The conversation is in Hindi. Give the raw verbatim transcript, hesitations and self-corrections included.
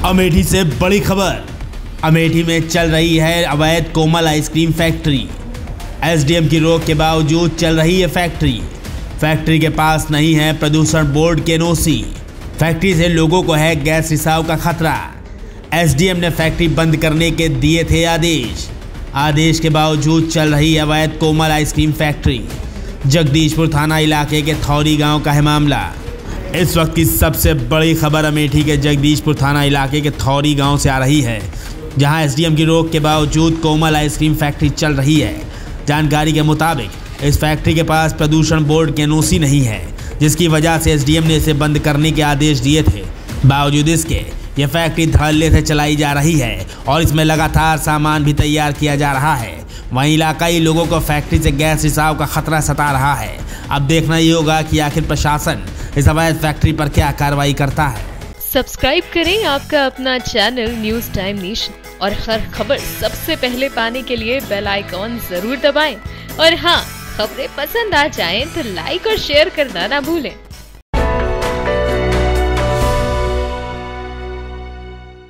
अमेठी से बड़ी खबर। अमेठी में चल रही है अवैध कोमल आइसक्रीम फैक्ट्री। एसडीएम की रोक के बावजूद चल रही है फैक्ट्री। फैक्ट्री के पास नहीं है प्रदूषण बोर्ड के एनओसी। फैक्ट्री से लोगों को है गैस रिसाव का खतरा। एसडीएम ने फैक्ट्री बंद करने के दिए थे आदेश। आदेश के बावजूद चल रही अवैध कोमल आइसक्रीम फैक्ट्री। जगदीशपुर थाना इलाके के थौरी गांव का है मामला। इस वक्त की सबसे बड़ी खबर अमेठी के जगदीशपुर थाना इलाके के थौरी गांव से आ रही है, जहां एसडीएम की रोक के बावजूद कोमल आइसक्रीम फैक्ट्री चल रही है। जानकारी के मुताबिक इस फैक्ट्री के पास प्रदूषण बोर्ड के एनओसी नहीं है, जिसकी वजह से एसडीएम ने इसे बंद करने के आदेश दिए थे। बावजूद इसके यह फैक्ट्री धड़ल्ले से चलाई जा रही है और इसमें लगातार सामान भी तैयार किया जा रहा है। वहीं इलाकाई लोगों को फैक्ट्री से गैस रिसाव का खतरा सता रहा है। अब देखना ये होगा कि आखिर प्रशासन इस अवैध फैक्ट्री पर क्या कार्रवाई करता है। सब्सक्राइब करें आपका अपना चैनल न्यूज टाइम नेशन और हर खबर सबसे पहले पाने के लिए बेल आइकॉन जरूर दबाएं। और हाँ, खबरें पसंद आ जाएं तो लाइक और शेयर करना ना भूलें।